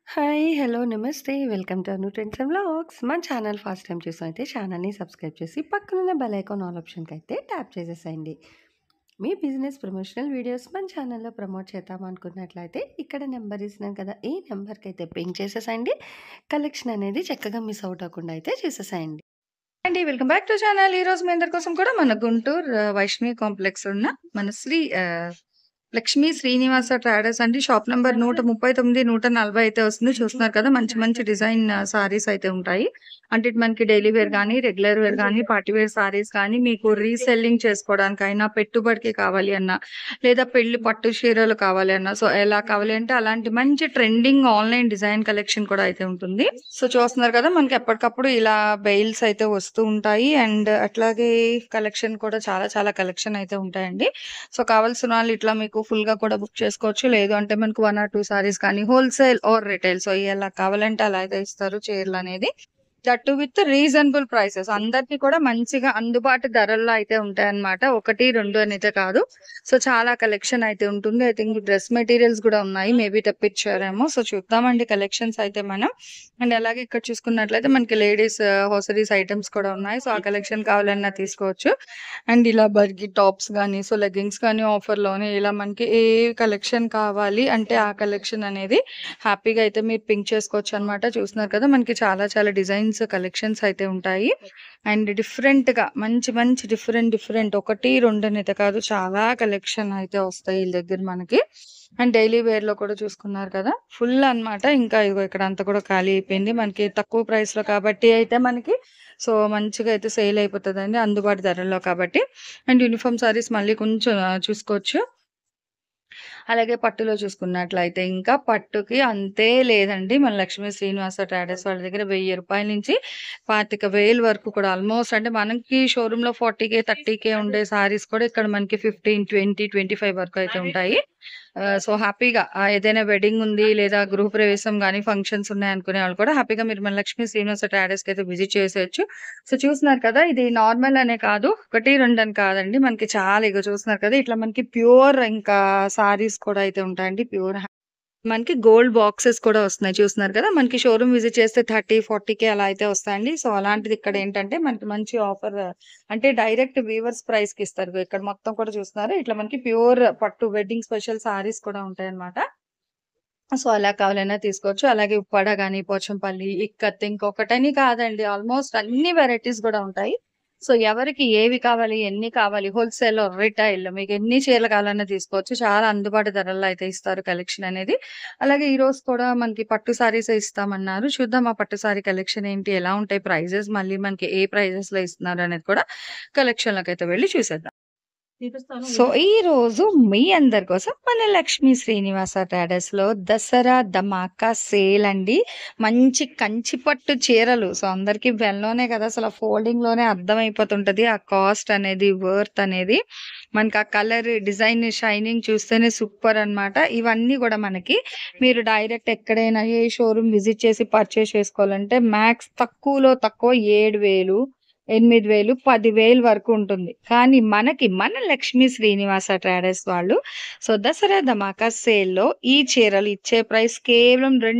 Hi. Hello. నమస్తే. Welcome to Anu trends and vlogs. మన channel first time చూసినైతే ఛానల్‌ని సబ్స్క్రైబ్ చేసి పక్కనున్న బెల్ ఐకాన్ ఆల్ ఆప్షన్‌కైతే ట్యాప్ చేసేసేయండి. మీ బిజినెస్ ప్రమోషనల్ వీడియోస్ మన ఛానల్‌లో ప్రమోట్ చేద్దామనుకున్నట్లయితే ఇక్కడ నెంబర్ ఇస్తున్నాను కదా! ఈ నెంబర్‌కైతే పింగ్ చేసేసేయండి. కలెక్షన్ అనేది చక్కగా మిస్ అవుట్ అవ్వకుండా అయితే చూసేసేయండి. అండి. Welcome back to channel. ఈరోజు మీ అందరి కోసం కూడా మన గుంటూరు వైష్ణవి కాంప్లెక్స్ ఉన్న మన లక్ష్మీ శ్రీనివాస ట్రేడర్స్ అండి. షాప్ నంబర్ 139, 140 అయితే వస్తుంది. చూస్తున్నారు కదా! మంచి మంచి డిజైన్ సారీస్ అయితే ఉంటాయి. అంటే ఇటు మనకి డైలీ వేర్ గానీ, రెగ్యులర్ వేర్ గానీ, పార్టీ వేర్ సారీస్ కానీ, మీకు రీసెల్లింగ్ చేసుకోవడానికైనా, పెట్టుబడికి కావాలి అన్నా, లేదా పెళ్లి పట్టు చీరలు కావాలి అన్నా, సో ఎలా కావాలి అంటే అలాంటి మంచి ట్రెండింగ్ ఆన్‌లైన్ డిజైన్ కలెక్షన్ కూడా అయితే ఉంటుంది. సో చూస్తున్నారు కదా! మనకి ఎప్పటికప్పుడు ఇలా బెయిల్స్ అయితే వస్తూ ఉంటాయి. అండ్ అట్లాగే కలెక్షన్ కూడా చాలా చాలా కలెక్షన్ అయితే ఉంటాయండి. సో కావాల్సిన వాళ్ళు ఇట్లా మీకు ఫుల్‌గా కూడా బుక్ చేసుకోవచ్చు. లేదు అంటే మనకు 1 ఆర్ 2 సారీస్ కానీ హోల్‌సేల్ ఆర్ రిటైల్ సో ఎలా కావాలంటే అలా అయితే ఇస్తారు చీరలనేది. That too with reasonable prices. అందరికి కూడా మంచిగా అందుబాటు ధరల్లో అయితే ఉంటాయన్నమాట. 1, 2 అనైతే కాదు. సో చాలా కలెక్షన్ అయితే ఉంటుంది. ఐ థింక్ డ్రెస్ మెటీరియల్స్ కూడా ఉన్నాయి. మేబీ తెప్పించారేమో. సో చూద్దామండి కలెక్షన్స్ అయితే మనం. అండ్ అలాగే ఇక్కడ చూసుకున్నట్లయితే మనకి లేడీస్ హోసరీస్ ఐటెమ్స్ కూడా ఉన్నాయి. సో ఆ కలెక్షన్ కావాలన్నా తీసుకోవచ్చు. అండ్ ఇలా బర్గీ టాప్స్ గానీ, సో లెగ్గింగ్స్ కానీ ఆఫర్‌లోనే ఇలా మనకి ఏ కలెక్షన్ కావాలి అంటే ఆ కలెక్షన్ అనేది హ్యాపీగా అయితే మీరు పింక్ చేసుకోవచ్చనమాట. చూస్తున్నారు కదా! మనకి చాలా చాలా డిజైన్స్ కలెక్షన్స్ అయితే ఉంటాయి. అండ్ డిఫరెంట్‌గా మంచి మంచి డిఫరెంట్ 1, 2 అనైతే కాదు చాలా కలెక్షన్ అయితే వస్తాయి ఈళ్ళ దగ్గర మనకి. అండ్ డైలీ వేర్‌లో కూడా చూసుకున్నారు కదా! ఫుల్ అన్నమాట. ఇంకా ఇగో ఇక్కడంతా కూడా ఖాళీ అయిపోయింది. మనకి తక్కువ ప్రైస్‌లో కాబట్టి అయితే మనకి సో మంచిగా అయితే సేల్ అయిపోతదండి. అందుబాటు ధరల్లో కాబట్టి. అండ్ యూనిఫార్మ్ సారీస్ మళ్ళీ కొంచెం చూసుకోవచ్చు. అలాగే పట్టులో చూసుకున్నట్లయితే ఇంకా పట్టుకి అంతే లేదండి. మన లక్ష్మీ శ్రీనివాస ట్రేడర్స్ వాళ్ళ దగ్గర రూ. 1000 నుంచి 25,000 వరకు కూడా ఆల్మోస్ట్ అంటే మనకి షోరూమ్‌లో 40,000, 30,000 ఉండే సారీస్ కూడా ఇక్కడ మనకి 15, 20, 25 వరకు అయితే ఉంటాయి. సో హ్యాపీగా ఏదైనా వెడ్డింగ్ ఉంది లేదా గృహప్రవేశం గాని, ఫంక్షన్స్ ఉన్నాయనుకునే వాళ్ళు కూడా హ్యాపీగా మీరు మన లక్ష్మీ శ్రీనివాస ట్రేడర్స్‌కైతే విజిట్ చేసేయొచ్చు. సో చూస్తున్నారు కదా! ఇది నార్మల్ అనే కాదు. 1, 2 అని కాదండి. మనకి చాలా ఇగో చూస్తున్నారు కదా! ఇట్లా మనకి ప్యూర్ ఇంకా సారీస్ కూడా అయితే ఉంటాయండి. మనకి గోల్డ్ బాక్సెస్ కూడా వస్తున్నాయి. చూస్తున్నారు కదా! మనకి షోరూమ్ విజిట్ చేస్తే 30, 40,000 అలా అయితే వస్తాయండి. సో అలాంటిది ఇక్కడ ఏంటంటే మనకి మంచి ఆఫర్ అంటే డైరెక్ట్ వీవర్స్ ప్రైస్‌కి ఇస్తారు. ఇగో ఇక్కడ మొత్తం కూడా చూస్తున్నారా? ఇట్లా మనకి ప్యూర్ పట్టు వెడ్డింగ్ స్పెషల్ సారీస్ కూడా ఉంటాయన్నమాట. సో, అలా కావాలన్నా తీసుకోవచ్చు. అలాగే ఉప్పాడ గాని, పోచంపల్లి, ఇక్కత్ ఇంకొకటని కాదండి. ఆల్‌మోస్ట్ అన్ని వెరైటీస్ గూడా ఉంటాయి. సో, ఎవరికి ఏవి కావాలి, ఎన్ని కావాలి, హోల్‌సేల్, రిటైల్ మీకెన్ని చీరలు కావాలన్నా తీసుకోవచ్చు. చాలా అందుబాటు ధరల్లో అయితే ఇస్తారు కలెక్షన్ అనేది. అలాగే ఈరోజు కూడా మనకి పట్టు సారీసే ఇస్తామన్నారు. చూద్దాం ఆ పట్టు సారీ కలెక్షన్ ఏంటి, ఎలా ఉంటాయి ప్రైజెస్, మళ్ళీ మనకి ఏ ప్రైజెస్‌లో ఇస్తున్నారు అనేది కూడా కలెక్షన్‌లోకైతే వెళ్లి చూసేద్దాం. సో, ఈరోజు మీ అందరి కోసం మన లక్ష్మీ శ్రీనివాస ట్రేడర్స్‌లో దసరా ధమాకా సేల్ అండి. మంచి కంచి పట్టు చీరలు. సో, అందరికి వెల్‌లోనే కదా! అసల ఫోల్డింగ్‌లోనే అర్థమైపోతుంటది. ఆ కాస్ట్ అనేది, వర్త్ అనేది. మనకు ఆ కలర్, డిజైన్, షైనింగ్ చూస్తేనే సూపర్ అన్నమాట. ఇవన్నీ గూడా మనకి మీరు డైరెక్ట్ ఎక్కడైనా ఏ షోరూమ్ విజిట్ చేసి పర్చేస్ చేసుకోవాలంటే మాక్స్ తక్కువలో తక్కువ 7,000 8,000, 10,000 వరకు ఉంటుంది. కానీ మనకి మన లక్ష్మీ శ్రీనివాస ట్రేడర్స్ వాళ్ళు సో, దసరా ధమాకా సేల్‌లో ఈ చీరలు ఇచ్చే ప్రైస్ కేవలం రూ.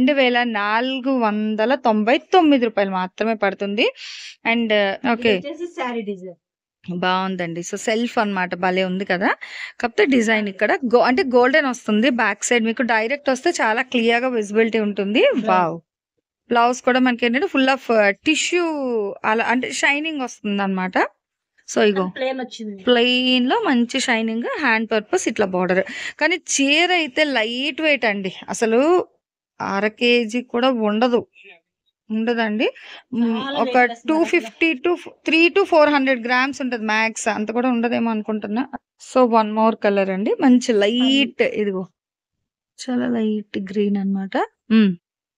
2,499 మాత్రమే పడుతుంది. And okay. బావుందండి. సో, సెల్ఫ్ అన్నమాట. భలే ఉంది కదా! కాకపోతే డిజైన్ ఇక్కడ అంటే గోల్డెన్ వస్తుంది. బ్యాక్ సైడ్ మీకు డైరెక్ట్ వస్తే చాలా క్లియర్‌గా విజిబిలిటీ ఉంటుంది. వావ్! బ్లౌజ్ కూడా మనకేంటంటే ఫుల్ ఆఫ్ టిష్యూ అలా అంటే షైనింగ్ వస్తుందన్నమాట. సో, ఇగో ప్లెయిన్‌లో మంచి షైనింగ్ హ్యాండ్ పర్పస్ ఇట్లా బోర్డర్. కానీ చీర అయితే లైట్ వెయిట్ అండి. అసలు అర కేజీ కూడా ఉండదు. ఉండదండి. ఒక 250-300-400 గ్రామ్స్ ఉంటది మాక్స్. అంత కూడా ఉండదేమో అనుకుంటున్నా. సో, వన్ మోర్ కలర్ అండి. మంచి లైట్ ఇదిగో చాలా లైట్ గ్రీన్ అన్నమాట. హ్మ్.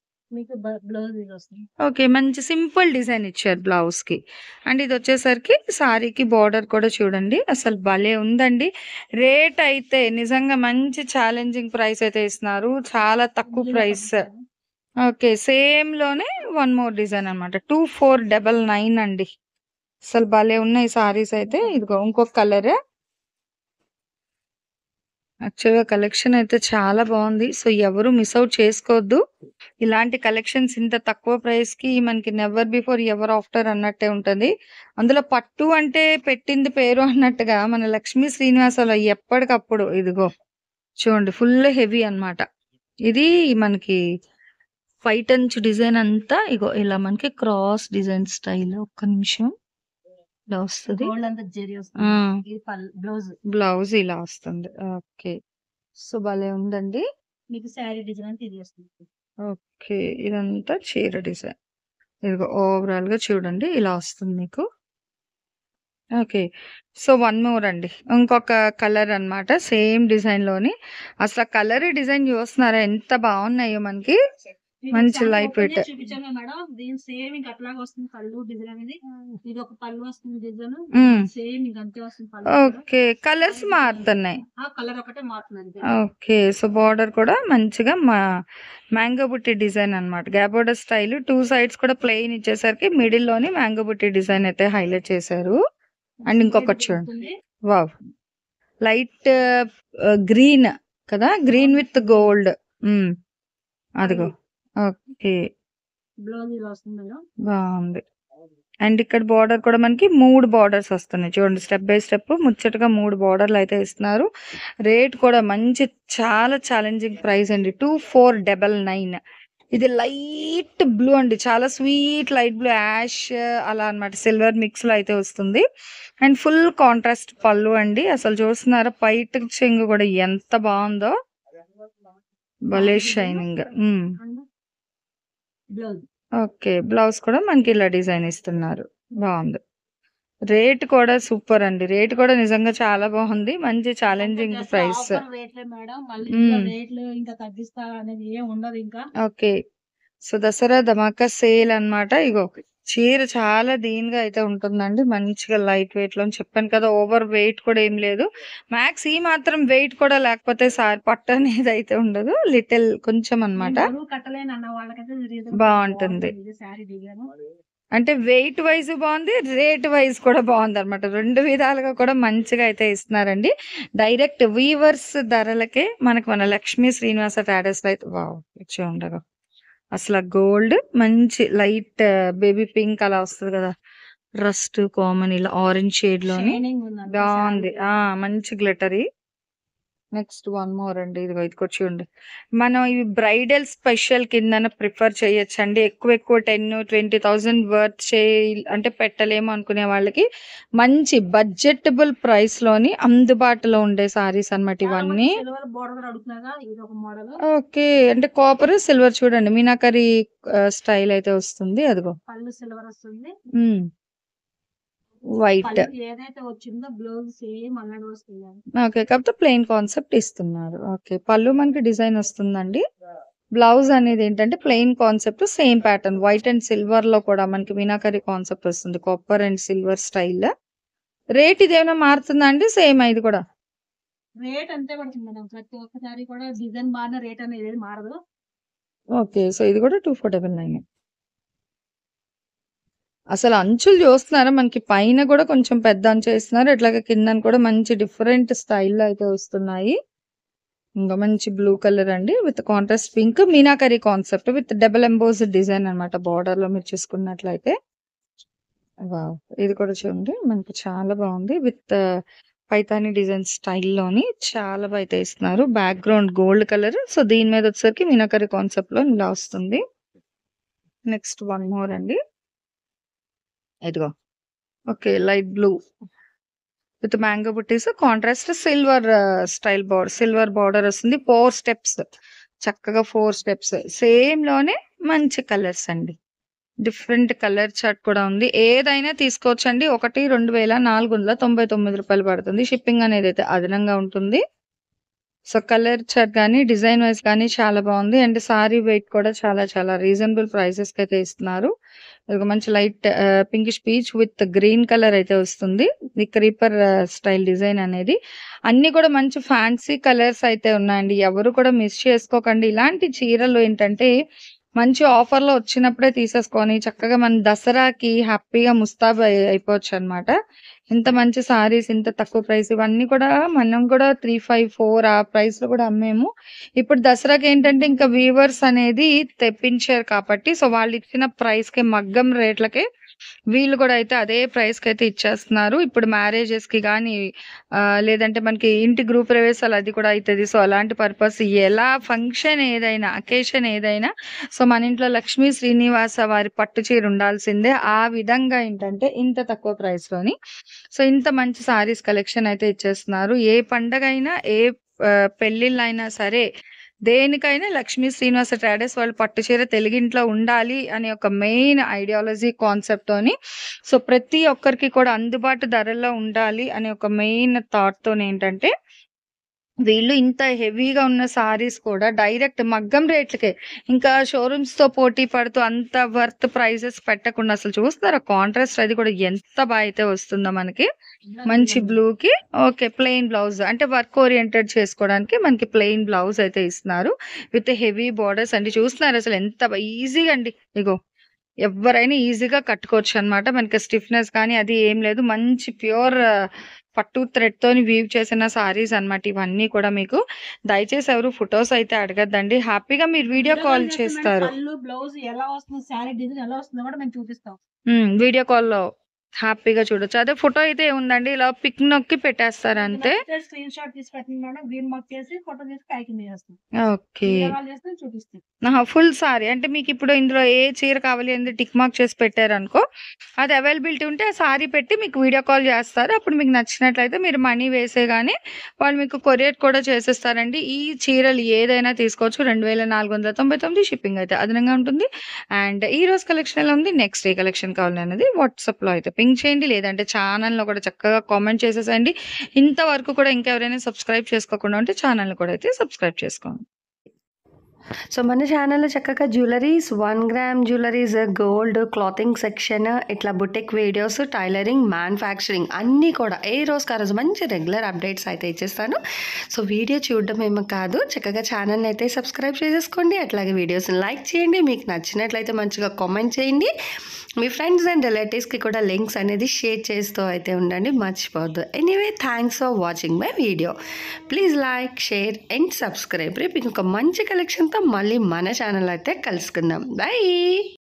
ఓకే. మంచి సింపుల్ డిజైన్ ఇచ్చారు బ్లౌజ్‌కి. అండ్ ఇదొచ్చేసరికి సారీకి బోర్డర్ కూడా చూడండి. అసలు భలే ఉందండి. రేట్ అయితే నిజంగా మంచి ఛాలెంజింగ్ ప్రైస్ అయితే ఇస్తున్నారు. చాలా తక్కువ ప్రైస్. ఓకే. సేమ్‌లోనే వన్ మోర్ డిజైన్ అన్నమాట. 2499 అండి. అసలు భలే ఉన్నాయి సారీస్ అయితే. ఇదిగో ఇంకొక కలర్. యాక్చువల్‌గా కలెక్షన్ అయితే చాలా బావుంది. సో, ఎవరు మిస్ ఔట్ చేసుకోవద్దు. ఇలాంటి కలెక్షన్స్ ఇంత తక్కువ ప్రైస్‌కి మనకి నెవర్ బిఫోర్ ఎవర్ ఆఫ్టర్ అన్నట్టే ఉంటది. అందులో పట్టు అంటే పెట్టింది పేరు అన్నట్టుగా మన లక్ష్మీ శ్రీనివాసాలో ఎప్పటికప్పుడు ఇదిగో చూడండి ఫుల్ హెవీ అన్నమాట. ఇది మనకి వైట్ అంచు డిజైన్ అంతా ఇగో ఇలా మనకి క్రాస్ డిజైన్ స్టైల్. ఒక్క నిమిషం ఇలా వస్తది. గోల్డ్ అంతా జెరీ ఆ! వస్తుంది. ఇది బ్లౌజ్. బ్లౌజ్ ఇలా వస్తుంది. ఓకే. సో, భలే ఉందండి. మీకు శారీ డిజైన్ అంతా ఇది వస్తుంది. ఓకే. ఇదంతా చీర డిజైన్. ఇదిగో ఓవరాల్‌గా చూడండి ఇలా వస్తుంది మీకు. ఓకే. సో, వన్ మోర్ అండి. ఇంకొక కలర్ అన్నమాట. సేమ్ డిజైన్‌లోని. అసల కలర్, డిజైన్ చూస్తున్నారా ఎంత బావున్నాయో మనకి. మంచి లైట్ వెయిట్. చూపించాను మేడం. దీని సేమ్ ఇంకా అట్లాగే వస్తుంది పళ్ళు డిజైన్ అనేది. ఇది ఒక పళ్ళు వస్తుంది డిజైన్. హ్మ్. సేమ్ ఇంక అంతే వస్తుంది పళ్ళు. ఓకే. కలర్స్ మారుతున్నాయి. ఆ కలర్ ఒకటే మారుతుంది. ఓకే. సో, బోర్డర్ కూడా మంచిగా మ్యాంగో బుట్టి డిజైన్ అన్నమాట. గ్యాబోర్డర్ స్టైల్ 2 సైడ్స్ కూడా ప్లెయిన్ ఇచ్చేసరికి మిడిల్‌లోని మ్యాంగో బుట్టి డిజైన్ అయితే హైలైట్ చేశారు. అండ్ ఇంకొకటి చూడండి. వావ్! లైట్ గ్రీన్ కదా! Green with gold. హ్మ్. అదిగో. ఓకే. బ్లౌజ్ ఇలా వస్తుంది మేడం. బావుంది. అండ్ ఇక్కడ బోర్డర్ కూడా మనకి 3 బోర్డర్స్ వస్తున్నాయి. చూడండి స్టెప్ బై స్టెప్ ముచ్చటగా 3 బోర్డర్‌లు అయితే ఇస్తున్నారు. రేట్ కూడా మంచి చాలా ఛాలెంజింగ్ ప్రైస్ అండి. 2499. ఇది లైట్ బ్లూ అండి. చాలా స్వీట్ లైట్ బ్లూ యాష్ అలా అన్నమాట. సిల్వర్ మిక్స్‌లో అయితే వస్తుంది. అండ్ ఫుల్ కాంట్రాస్ట్ పళ్ళు అండి. అసలు చూస్తున్నారా పైట చెంగు కూడా ఎంత బావుందో. భలే షైనింగ్. హ్మ్. బ్లౌజ్. ఓకే. బ్లౌజ్ కూడా మనకి ఇలా డిజైన్ ఇస్తున్నారు. బావుంది. రేట్ కూడా సూపర్ అండి. రేట్ కూడా నిజంగా చాలా బాగుంది. మంచి ఛాలెంజింగ్ ప్రైస్. ఆఫర్ రేట్లే మేడం. మళ్ళీ హ్మ్. రేట్లు ఇంకా తగ్గిస్తారా అనేది ఏం ఉండదు ఇంకా. Okay. So, Dasara Dhamaka sale అన్నమాట. ఇగో చీర చాలా దీనిగా అయితే ఉంటుందండి. మంచిగా లైట్ వెయిట్‌లోని చెప్పాను కదా! ఓవర్ వెయిట్ కూడా ఏం లేదు. మ్యాక్స్ ఈ మాత్రం వెయిట్ కూడా లేకపోతే పట్టు అనేది అయితే ఉండదు. లిటిల్ కొంచెం అన్నమాట. బరువు కట్టలేను అన్న వాళ్ళకైతే రీజనబుల్ బావుంటుంది. ఇది శారీ డిజైన్. అంటే వెయిట్ వైస్ బావుంది. రేట్ వైస్ కూడా బావుందన్నమాట. 2 విధాలుగా కూడా మంచిగా అయితే ఇస్తున్నారండి. డైరెక్ట్ వీవర్స్ ధరలకే మనకు మన లక్ష్మీ శ్రీనివాస ట్రేడర్స్‌లో అయితే వావ్! చూడండి. అసల గోల్డ్ మంచి లైట్ బేబీ పింక్ అలా వస్తది కదా! రస్ట్ కామన్ ఇలా ఆరెంజ్ షేడ్‌లోని షైనింగ్ ఉందండి బావుంది. శారీ. మంచి గ్లిటరీ. నెక్స్ట్ వన్ మోర్ అండి. ఇదిగో ఇది కూడా చూడండి. మనం ఇవి బ్రైడల్ స్పెషల్ కిందన ప్రిఫర్ చేయొచ్చండి. ఎక్కువ 10, 20,000 వర్త్ అంటే పెట్టలేము అనుకునే వాళ్ళకి మంచి బడ్జెటబుల్ ప్రైస్‌లోని అందుబాటులో ఉండే సారీస్ అన్నమాట చాలా మంది ఇవన్నీ. సిల్వర్ బోర్డర్ కూడా అడుగుతున్నారా? ఇది ఒక మోడల్. ఓకే. అంటే కాపర్, సిల్వర్ చూడండి మీనాకరి స్టైల్ అయితే వస్తుంది. అదిగో. పళ్ళు సిల్వర్ వస్తుంది. హ్మ్. వైట్. పళ్ళు ఏదైతే వచ్చిందో బ్లౌజ్ సేమ్ అలాగే వస్తుంది. ఓకే. కాకపోతే ప్లెయిన్ కాన్సెప్ట్ ఇస్తున్నారు. ఓకే. పళ్ళు మనకి డిజైన్ వస్తుందండి. బ్లౌజ్ అనేది ఏంటంటే plain concept same pattern white and సిల్వర్‌లో కూడా మనకి మీనాకరి కాన్సెప్ట్ వస్తుంది. Copper and silver style. Rate ఇదేమైనా మారుతుందా అండి? సేమా ఇది కూడా? రేట్ అంతే పడుతుంది మేడం. ప్రతి ఒక్కసారి కూడా డిజైన్ మారిన రేట్ అనేది మారదు. ఓకే. సో, ఇది కూడా 2499. అసలు అంచులు చూస్తున్నారా? మనకి పైన కూడా కొంచెం పెద్ద అంచు ఇస్తున్నారు. ఇట్లాగే కిందన కూడా మంచి డిఫరెంట్ స్టైల్‌లో అయితే వస్తున్నాయి. ఇంకా మంచి బ్లూ కలర్ అండి. With contrast pink meenakari concept with double embossed design అన్నమాట. బోర్డర్‌లో మీరు చూసుకున్నట్లయితే. వావ్! ఇది కూడా చూడండి. మనకి చాలా బాగుంది. విత్ పైతాని డిజైన్ స్టైల్‌లోని చాలా అయితే ఇస్తున్నారు. Background gold colour. సో, దీని మీద వచ్చేసరికి మీనాకరి కాన్సెప్ట్‌లో ఇలా వస్తుంది. నెక్స్ట్ వన్ మోర్ అండి. ఇదిగో. Okay. Light blue with mango బుట్టీస్ కాంట్రాస్ట్ సిల్వర్ సిల్వర్ బోర్డర్ వస్తుంది. 4 స్టెప్స్. చక్కగా 4 స్టెప్స్. సేమ్‌లోనే మంచి కలర్స్ అండి. డిఫరెంట్ కలర్ చార్ట్ కూడా ఉంది. ఏదైనా తీసుకోవచ్చండి. 1,2499 రూపాయలు పడుతుంది. షిప్పింగ్ అనేది అయితే అదనంగా ఉంటుంది. సో, కలర్ చార్ట్ గాని, డిజైన్ వైస్ గాని చాలా బాగుంది. అండ్ సారీ వెయిట్ కూడా చాలా చాలా రీజనబుల్ ప్రైసెస్‌కి అయితే ఇస్తున్నారు. ఒక మంచి light pinkish peach with green colour అయితే వస్తుంది. ఈ క్రీపర్ స్టైల్ డిజైన్ అనేది. అన్నీ కూడా మంచి ఫ్యాన్సీ కలర్స్ అయితే ఉన్నాయండి. ఎవరు కూడా మిస్ చేసుకోకండి. ఇలాంటి చీరలు ఏంటంటే మంచి ఆఫర్‌లో వచ్చినప్పుడే తీసేసుకొని చక్కగా మన దసరాకి హ్యాపీగా ముస్తాబు అయిపోవచ్చనమాట. ఇంత మంచి సారీస్, ఇంత తక్కువ ప్రైస్ ఇవన్నీ కూడా మనం కూడా 3, 5, 4 ఆ ప్రైస్‌లో కూడా అమ్మాము. ఇప్పుడు దసరాకేంటంటే ఇంకా వీవర్స్ అనేది తెప్పించారు కాబట్టి సో, వాళ్ళిచ్చిన ప్రైస్‌కే మగ్గం రేట్లకే వీళ్ళు కూడా అయితే అదే ప్రైస్‌కైతే ఇచ్చేస్తున్నారు. ఇప్పుడు మ్యారేజెస్‌కి గానీ లేదంటే మనకి ఇంటి గృహ ప్రవేశాలు అది కూడా అయితది. సో, అలాంటి పర్పస్ ఎలా ఫంక్షన్ ఏదైనా, అకేషన్ ఏదైనా సో, మన ఇంట్లో లక్ష్మీ శ్రీనివాస వారి పట్టు చీర ఉండాల్సిందే. ఆ విధంగా ఏంటంటే ఇంత తక్కువ ప్రైస్‌లోని సో, ఇంత మంచి సారీస్ కలెక్షన్ అయితే ఇచ్చేస్తున్నారు. ఏ పండగైనా, ఏ పెళ్ళిళ్ళైనా సరే దేనికైనా లక్ష్మీ శ్రీనివాస ట్రేడర్స్ వాళ్ళు పట్టు చీర తెలుగింట్లో ఉండాలి అనే ఒక మెయిన్ ఐడియాలజీ కాన్సెప్ట్‌తోని సో, ప్రతి ఒక్కరికి కూడా అందుబాటు ధరల్లో ఉండాలి అనే ఒక మెయిన్ థాట్‌తోనేంటంటే వీళ్ళు ఇంత హెవీగా ఉన్న సారీస్ కూడా డైరెక్ట్ మగ్గం రేట్లకే ఇంకా షోరూమ్స్‌తో పోటీ పడుతూ అంత వర్త్ ప్రైజెస్ పెట్టకుండా అసలు చూస్తారా కాంట్రాస్ట్ అది కూడా ఎంత అయితే వస్తుందో మనకి. మంచి బ్లూకి ఓకే. ప్లెయిన్ బ్లౌజ్ అంటే వర్క్ ఓరియెంటెడ్ చేసుకోవడానికి మనకి ప్లెయిన్ బ్లౌజ్ అయితే ఇస్తున్నారు. విత్ హెవీ బోర్డర్స్ అంటే చూస్తున్నారా అసలు ఎంత ఈజీగా అండి. ఇగో ఎవ్వరైనా ఈజీగా కట్టుకోవచ్చనమాట. మనకి స్టిఫ్‌నెస్ కానీ అది ఏం లేదు. మంచి ప్యూర్ పట్టు థ్రెడ్‌తోని వీవ్ చేసిన సారీస్ అన్నమాట ఇవన్నీ కూడా మీకు. దయచేసి ఎవరు ఫోటోస్ అయితే అడగద్దండి. హ్యాపీగా మీరు వీడియో కాల్ చేస్తారు. పళ్ళు, బ్లౌజ్ ఎలా వస్తుంది, శారీ డిజైన్ ఎలా వస్తుందో కూడా మేము చూపిస్తాం. వీడియో కాల్‌లో హ్యాపీగా చూడొచ్చు. అదే ఫోటో అయితే ఏముందండి ఇలా పిక్ నొక్కి పెట్టేస్తారు అంతే. స్క్రీన్ షాట్ తీసి పెట్టండి మేడం. గ్రీన్ మార్క్ చేసి ఫోటో తీసి ప్యాకింగ్ చేస్తాం. ఓకే. వీడియో కాల్ చేస్తే చూపిస్తాం. ఫుల్ సారీ అంటే మీకిప్పుడు ఇందులో ఏ చీర కావాలి అనేది టిక్ మార్క్ చేసి పెట్టారనుకో, అది అవైలబిలిటీ ఉంటే ఆ సారీ పెట్టి మీకు వీడియో కాల్ చేస్తారు. అప్పుడు మీకు నచ్చినట్లయితే మీరు మనీ వేసేగానే వాళ్ళు మీకు కొరియర్ కూడా చేసేస్తారండి. ఈ చీరలు ఏదైనా తీసుకోవచ్చు. 2499 షిప్పింగ్ అయితే అదనంగా ఉంటుంది. అండ్ ఈ రోజు కలెక్షన్ ఎలా ఉంది, నెక్స్ట్ ఏ కలెక్షన్ కావాలనేది వాట్సాప్‌లో అయితే పింగ్ చేయండి. లేదంటే ఛానెల్‌లో కూడా చక్కగా కామెంట్ చేసేసేయండి. ఇంతవరకు కూడా ఇంకెవరైనా సబ్స్క్రైబ్ చేసుకోకుండా ఉంటే ఛానెల్‌ని కూడా అయితే సబ్స్క్రైబ్ చేసుకోండి. సో మన ఛానల్లో చక్కగా jewelleries 1 gram jewelleries, gold, clothing section, ఇట్లా బుటిక్ వీడియోస్, టైలరింగ్, మ్యానుఫ్యాక్చరింగ్ అన్నీ కూడా ఏ రోజుకి ఆ రోజు మంచి రెగ్యులర్ అప్డేట్స్ అయితే ఇచ్చేస్తాను. సో వీడియో చూడడం ఏమో కాదు, చక్కగా ఛానల్ని అయితే సబ్స్క్రైబ్ చేసేసుకోండి. అట్లాగే వీడియోస్ని లైక్ చేయండి. మీకు నచ్చినట్లయితే మంచిగా కామెంట్ చేయండి. మీ ఫ్రెండ్స్ అండ్ రిలేటివ్స్కి కూడా లింక్స్ అనేది షేర్ చేస్తూ అయితే ఉండండి, మర్చిపోవద్దు. Anyway thanks for watching my video. Please like, share and subscribe. రేపు ఇంకొక మంచి కలెక్షన్తో మళ్ళీ మన ఛానల్ అయితే కలుసుకుందాం. బై.